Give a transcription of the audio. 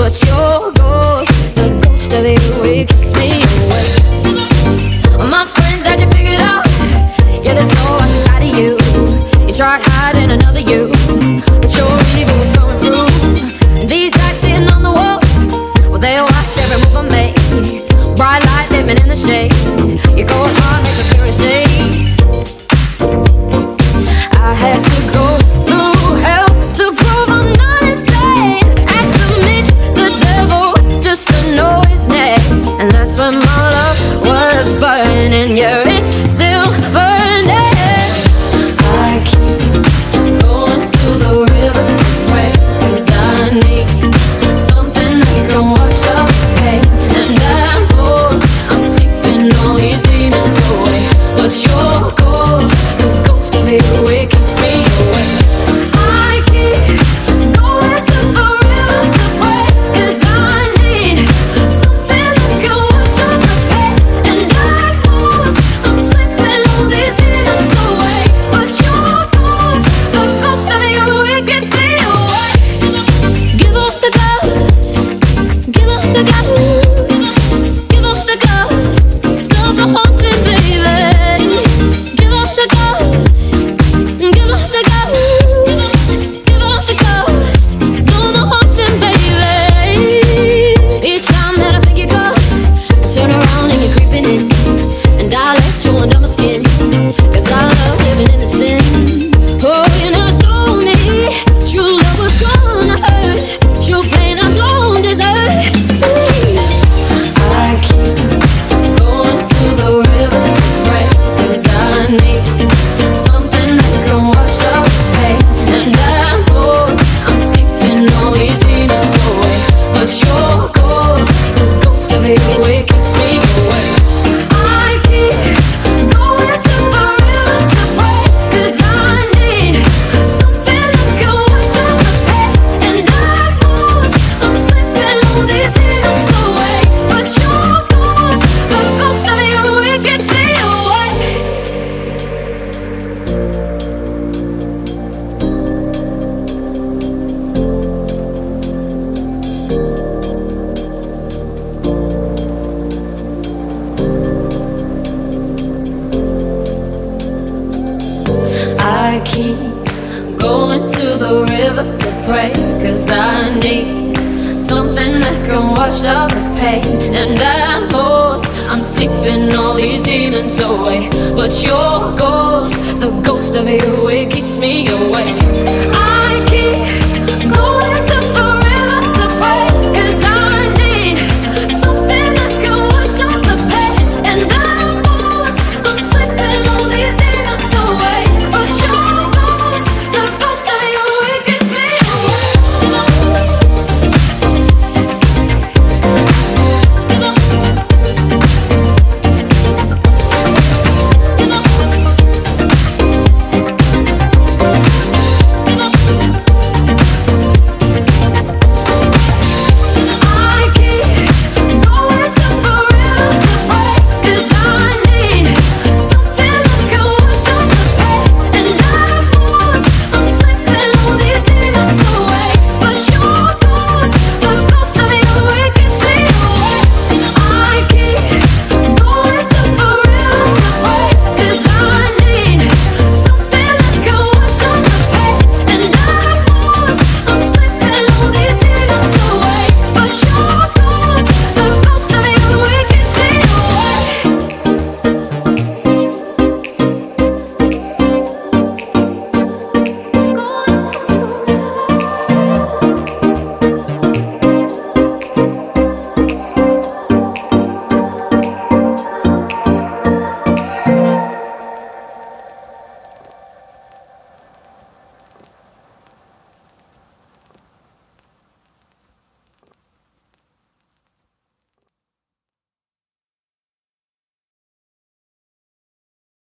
but your ghost, the ghost of you, it keeps me awake. My friends had you figured out. Yeah, there's no one inside of you. You tried hiding another you, but your evil was coming through. And these eyes sitting on the wall, well, they watch every move I make. Bright light living in the shade. Your cold heart makes a spirit shake. I had to go through hell to prove I'm not insane. Had to meet the devil just to know his name. And that's when my love was burning. Yeah, it's still burning. I keep going to the river to pray, 'cause I need something that can wash up pain. And I know I'm sleeping all these demons away, but your ghost, the ghost of you, it keeps me awake. I keep going to the river to pray, 'cause I need something that can wash up the pain. And I know I'm sleeping all these demons away, but your ghost, the ghost of you, it keeps me awake. Give up the ghost, give up the ghost, give up the ghost, stop the haunting, baby. Give up the ghost, give up the ghost, give up the ghost, no more haunting, baby. Each time that I think you're gone, I turn around and you're creeping in, and I left you under my skin, 'cause I love living in the sin. Oh, you never told me true love was gonna hurt, true pain I don't deserve. I keep going to the river to pray, 'cause I need something that can wash up pain. And I know I'm sleeping all these demons away, but your ghost, the ghost of you, it keeps me awake. I keep going to the river to pray, 'cause I need something that can wash up the pain. And I know I'm sleeping all these demons away, but your ghost, the ghost of you, it keeps me awake. I keep going to the river to pray, 'cause I need something that can wash out the pain. And I know I'm sleeping all these demons away, but your ghost, the ghost of you, it keeps me awake. I keep going